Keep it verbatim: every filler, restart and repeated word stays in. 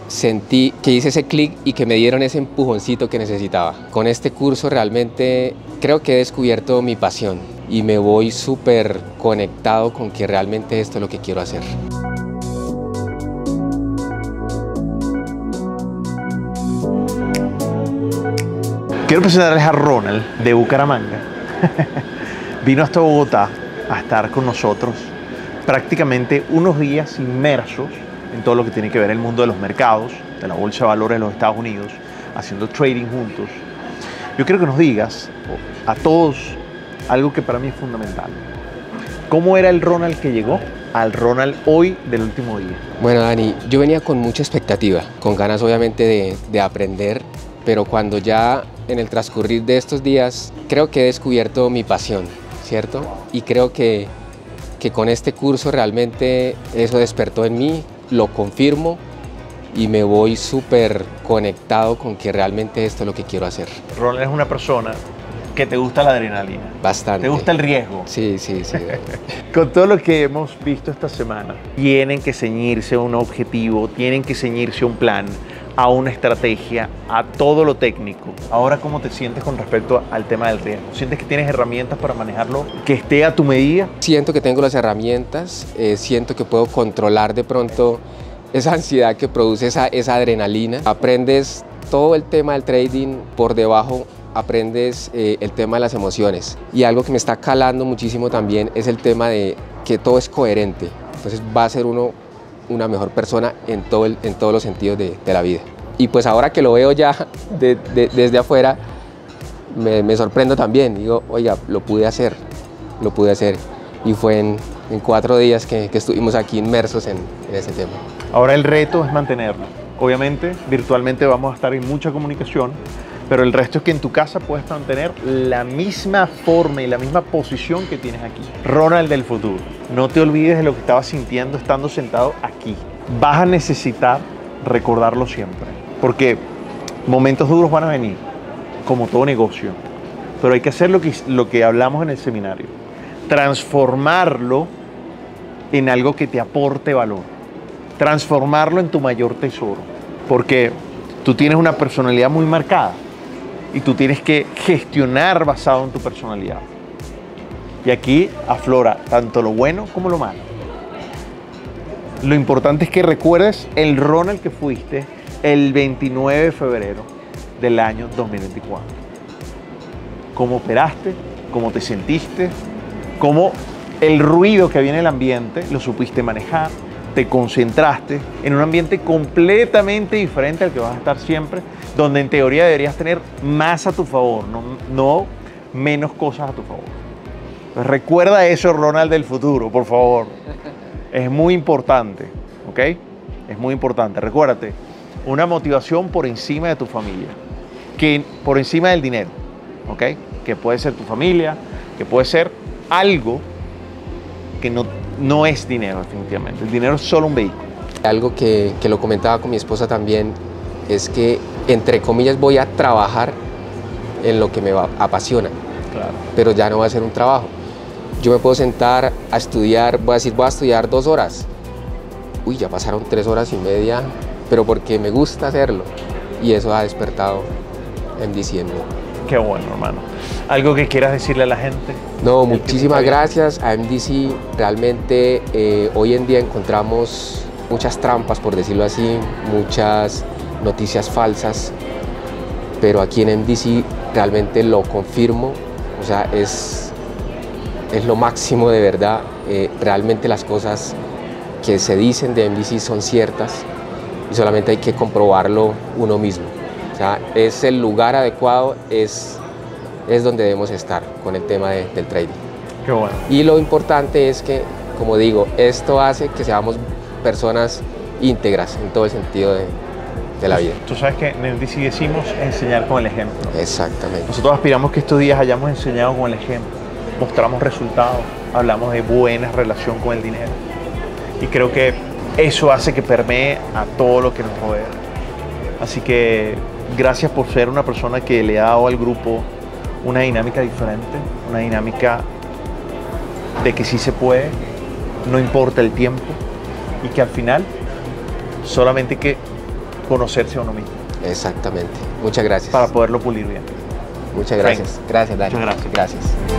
sentí que hice ese clic y que me dieron ese empujoncito que necesitaba. Con este curso realmente creo que he descubierto mi pasión y me voy súper conectado con que realmente esto es lo que quiero hacer. Quiero presentarles a Ronald de Bucaramanga. Vino hasta Bogotá a estar con nosotros prácticamente unos días inmersos en todo lo que tiene que ver el mundo de los mercados, de la bolsa de valores de los Estados Unidos, haciendo trading juntos. Yo quiero que nos digas a todos algo que para mí es fundamental. ¿Cómo era el Ronald que llegó al Ronald hoy del último día? Bueno, Dani, yo venía con mucha expectativa, con ganas obviamente de, de aprender, pero cuando ya en el transcurrir de estos días creo que he descubierto mi pasión, ¿cierto? Y creo que, que con este curso realmente eso despertó en mí, lo confirmo y me voy súper conectado con que realmente esto es lo que quiero hacer. Ronald es una persona que te gusta la adrenalina. Bastante. ¿Te gusta el riesgo? Sí, sí, sí. Con todo lo que hemos visto esta semana, tienen que ceñirse a un objetivo, tienen que ceñirse a un plan, a una estrategia, a todo lo técnico. Ahora, ¿cómo te sientes con respecto al tema del riesgo? ¿Sientes que tienes herramientas para manejarlo que esté a tu medida? Siento que tengo las herramientas, eh, siento que puedo controlar de pronto esa ansiedad que produce esa, esa adrenalina. Aprendes todo el tema del trading por debajo, aprendes eh, el tema de las emociones. Y algo que me está calando muchísimo también es el tema de que todo es coherente. Entonces va a ser uno una mejor persona en, todo el, en todos los sentidos de, de la vida. Y pues ahora que lo veo ya de, de, desde afuera, me, me sorprendo también. Digo, oiga, lo pude hacer, lo pude hacer. Y fue en, en cuatro días que, que estuvimos aquí inmersos en, en ese tema. Ahora el reto es mantenerlo. Obviamente, virtualmente vamos a estar en mucha comunicación, pero el resto es que en tu casa puedes mantener la misma forma y la misma posición que tienes aquí. Ronald del futuro, no te olvides de lo que estabas sintiendo estando sentado aquí. Vas a necesitar recordarlo siempre, porque momentos duros van a venir, como todo negocio, pero hay que hacer lo que, lo que hablamos en el seminario, transformarlo en algo que te aporte valor, transformarlo en tu mayor tesoro, porque tú tienes una personalidad muy marcada, y tú tienes que gestionar basado en tu personalidad. Y aquí aflora tanto lo bueno como lo malo. Lo importante es que recuerdes el Ronald que fuiste el veintinueve de febrero del año dos mil veinticuatro. Cómo operaste, cómo te sentiste, cómo el ruido que había en el ambiente lo supiste manejar, te concentraste en un ambiente completamente diferente al que vas a estar siempre, donde en teoría deberías tener más a tu favor, no, no menos cosas a tu favor. Entonces, recuerda eso, Ronald del futuro, por favor. Es muy importante, ¿ok? Es muy importante. Recuérdate, una motivación por encima de tu familia, que por encima del dinero, ¿ok? Que puede ser tu familia, que puede ser algo que no, no es dinero, definitivamente. El dinero es solo un vehículo. Algo que, que lo comentaba con mi esposa también es que, entre comillas, voy a trabajar en lo que me va, apasiona, Claro. pero ya no va a ser un trabajo. Yo me puedo sentar a estudiar, voy a decir, voy a estudiar dos horas. Uy, ya pasaron tres horas y media, pero porque me gusta hacerlo. Y eso ha despertado M D C en mí. Qué bueno, hermano. ¿Algo que quieras decirle a la gente? No, muchísimas gracias a M D C. Realmente eh, hoy en día encontramos muchas trampas, por decirlo así, muchas noticias falsas, pero aquí en M D C realmente lo confirmo, o sea, es, es lo máximo de verdad. Eh, realmente las cosas que se dicen de M D C son ciertas y solamente hay que comprobarlo uno mismo. O sea, es el lugar adecuado, es, es donde debemos estar con el tema de, del trading. Qué bueno. Y lo importante es que, como digo, esto hace que seamos personas íntegras en todo el sentido de, de la vida. Tú sabes que en M D C decimos enseñar con el ejemplo. Exactamente. Nosotros aspiramos que estos días hayamos enseñado con el ejemplo, mostramos resultados, hablamos de buena relación con el dinero. Y creo que eso hace que permee a todo lo que nos rodea. Así que gracias por ser una persona que le ha dado al grupo una dinámica diferente, una dinámica de que sí se puede, no importa el tiempo, y que al final solamente hay que conocerse a uno mismo. Exactamente. Muchas gracias. Para poderlo pulir bien. Muchas gracias. Gracias, Dani. Muchas gracias. Gracias.